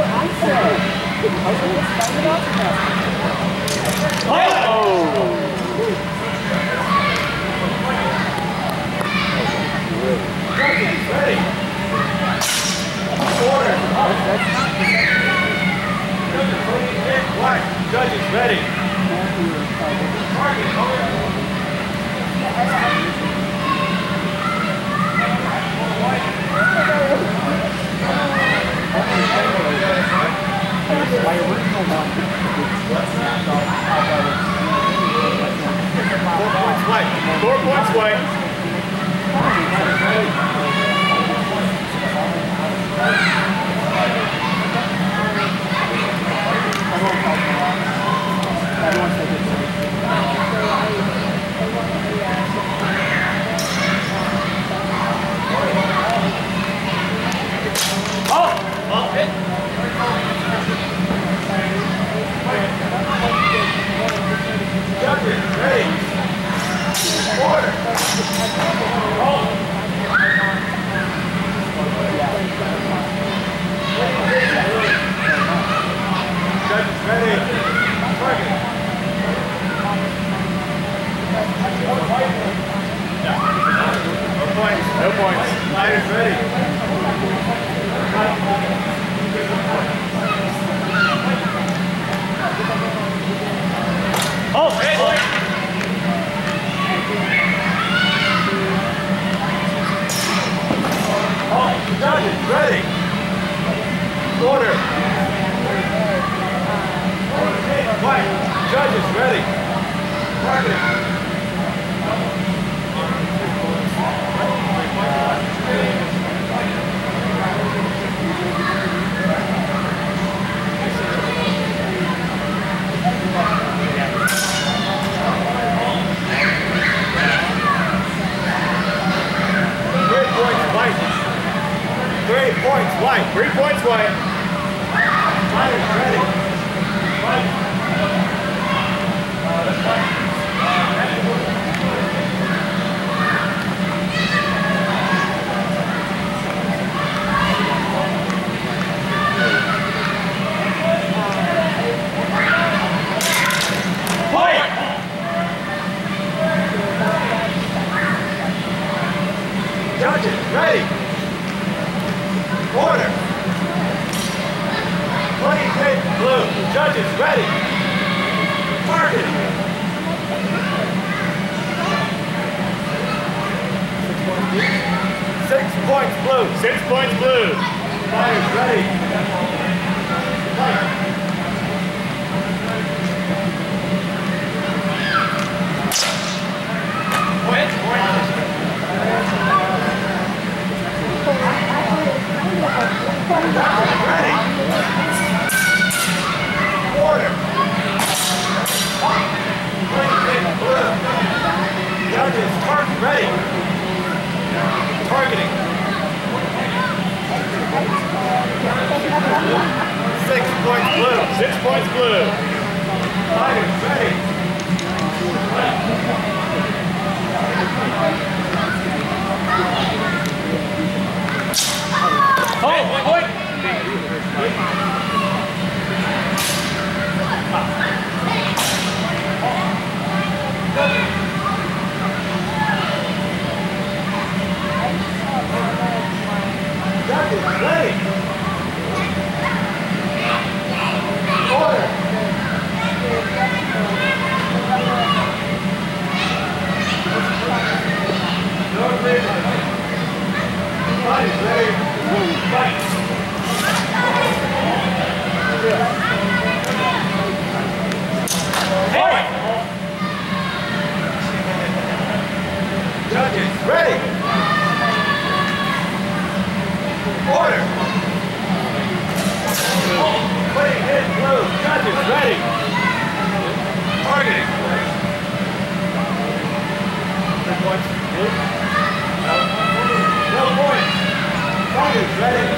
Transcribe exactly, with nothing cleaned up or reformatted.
Ready. Order. White. Judges ready. Target. Four points white. Four points white. No points. Fighters ready. Oh, hey. Oh, judges ready. Order. White. Judges ready. Target. Three points white. Three points white. Fighters ready. Fight. Fight. Judges ready. Order. twenty-six blue. Judges ready. Target. Six points blue. Six points blue. Fighters ready. Fight. Point. Point. Ready. Order. Blue. Judges, mark ready. Targeting. Six points blue. Six points blue. Fighters ready. Oh, point! Judges, ready! Order! No agreement. Fighters ready! Fight! Hey! Judges, ready! Order! Putting hit blue. Judges, ready! Targeting! Three points. No, no points. Fighters, ready!